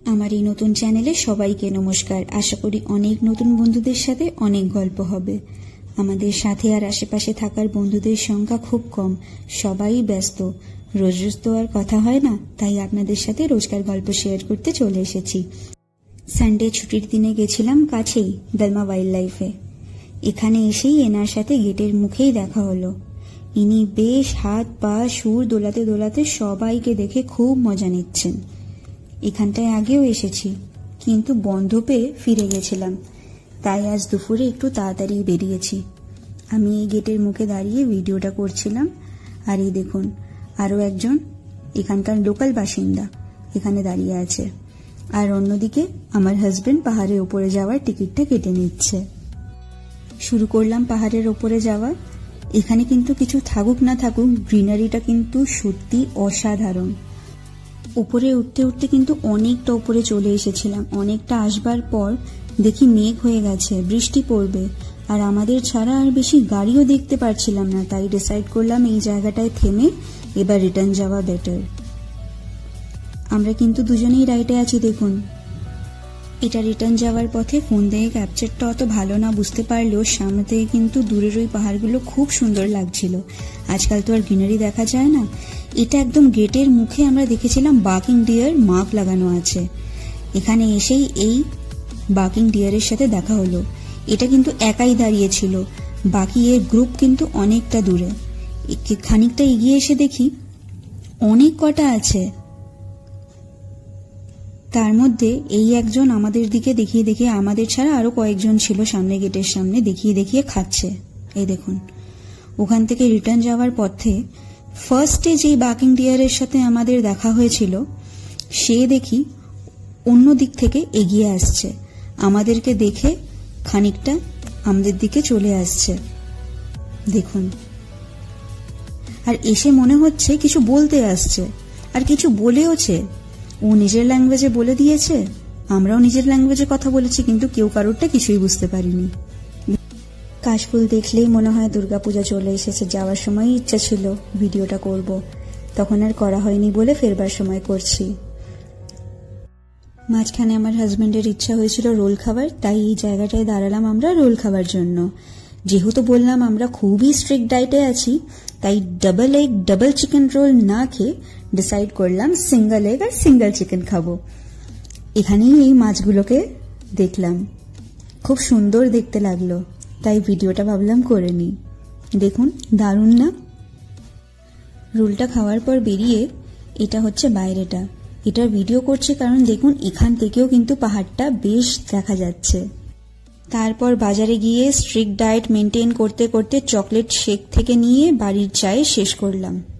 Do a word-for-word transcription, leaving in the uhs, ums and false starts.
আমার এই নতুন চ্যানেলে সবাইকে নমস্কার। আশা করি অনেক নতুন বন্ধুদের সাথে অনেক গল্প হবে। আমাদের সাথে আর আশেপাশে থাকার বন্ধুদের সংখ্যা খুব কম, সবাই ব্যস্ত। রোজ রোজ তো আর কথা হয় না, তাই আপনাদের সাথে রোজকার গল্প শেয়ার করতে চলে এসেছি। সানডে ছুটির দিনে গেছিলাম কাছেই দালমা ওয়াইল্ড লাইফে। এখানে এসেই এনার সাথে গেটের মুখেই দেখা হলো। ইনি বেশ হাত পা সুর দোলাতে দোলাতে সবাইকে দেখে খুব মজা নিচ্ছেন। এখানটায় আগেও এসেছি, কিন্তু বন্ধ পেয়ে ফিরে গেছিলাম, তাই আজ দুপুরে একটু তাড়াতাড়ি বেরিয়েছি। আমি এই গেটের মুখে দাঁড়িয়ে ভিডিওটা করছিলাম, আর এই দেখুন আরও একজন এখানকার লোকাল বাসিন্দা এখানে দাঁড়িয়ে আছে, আর অন্যদিকে আমার হাজবেন্ড পাহাড়ের ওপরে যাওয়ার টিকিটটা কেটে নিচ্ছে। শুরু করলাম পাহাড়ের ওপরে যাওয়া। এখানে কিন্তু কিছু থাকুক না থাকুক, গ্রিনারিটা কিন্তু সত্যি অসাধারণ। উপরে উঠতে উঠতে কিন্তু অনেকটা উপরে চলে এসেছিলাম। অনেকটা আসবার পর দেখি মেঘ হয়ে গেছে, বৃষ্টি পড়বে, আর আমাদের ছাড়া আর বেশি গাড়িও দেখতে পারছিলাম না, তাই ডিসাইড করলাম এই জায়গাটায় থেমে এবার রিটার্ন যাওয়া বেটার। আমরা কিন্তু দুজনেই রাইটে আছি। দেখুন, এটা রিটার্ন যাওয়ার পথে ফোন দিয়ে ক্যাপচারটা অত ভালো না বুঝতে পারলেও সামনে থেকে কিন্তু দূরের ওই পাহাড়গুলো খুব সুন্দর লাগছিল। আজকাল তো আর গ্রিনারি দেখা যায় না। এটা একদম গেটের মুখে আমরা দেখেছিলাম বাকিং ডিয়ার মার্ক লাগানো আছে। এখানে এসেই এই বাকিং ডিয়ারের সাথে দেখা হলো। এটা কিন্তু একাই দাঁড়িয়েছিল, বাকি এর গ্রুপ কিন্তু অনেকটা দূরে। খানিকটা এগিয়ে এসে দেখি অনেক কটা আছে, তার মধ্যে এই একজন আমাদের দিকে দেখিয়ে দেখিয়ে, আমাদের ছাড়া আরো কয়েকজন ছিল সামনে গেটের সামনে, দেখিয়ে দেখিয়ে খাচ্ছে। এই দেখুন, ওখান থেকে রিটার্ন যাওয়ার পথে ফার্স্টে যেই বাকিং ডিয়ারের সাথে আমাদের দেখা হয়েছিল, সে দেখি অন্য দিক থেকে এগিয়ে আসছে, আমাদেরকে দেখে খানিকটা আমাদের দিকে চলে আসছে। দেখুন, আর এসে মনে হচ্ছে কিছু বলতে আসছে, আর কিছু বলেওছে। ও নিজের ল্যাঙ্গুয়েজে বলে দিয়েছে, আমরাও নিজের ল্যাঙ্গুয়েজে কথা বলেছি, কিন্তু কেউ কারোরটা কিছুই বুঝতে পারিনি। কাশফুল দেখলেই মনে হয় দুর্গাপূজা চলে এসেছে। যাওয়ার সময় ইচ্ছা ছিল ভিডিওটা করব, তখন আর করা হয়নি বলে ফেরবার সময় করছি। মাঝখানে আমার হাজবেন্ডের ইচ্ছা হয়েছিল রোল খাবার, তাই এই জায়গাটায় দাঁড়ালাম আমরা রোল খাবার জন্য। যেহেতু বললাম আমরা খুবই স্ট্রিক্ট ডায়েটে আছি, তাই double egg double chicken roll না খেয়ে ডিসাইড করলাম সিঙ্গেল এগ আর সিঙ্গেল চিকেন খাবো। এখানেই এই মাছগুলোকে দেখলাম, খুব সুন্দর দেখতে লাগলো, তাই ভিডিওটা ভাবলাম করে নিই। দেখুন, দারুণ না? রোলটা খাওয়ার পর বেরিয়ে, এটা হচ্ছে বাইরেটা, এটার ভিডিও করছে কারণ দেখুন এখান থেকেও কিন্তু পাহাড়টা বেশ দেখা যাচ্ছে। তারপর বাজারে গিয়ে স্ট্রিক্ট ডায়েট মেনটেন করতে করতে চকলেট শেক থেকে নিয়ে বাড়ির চায়ে শেষ করলাম।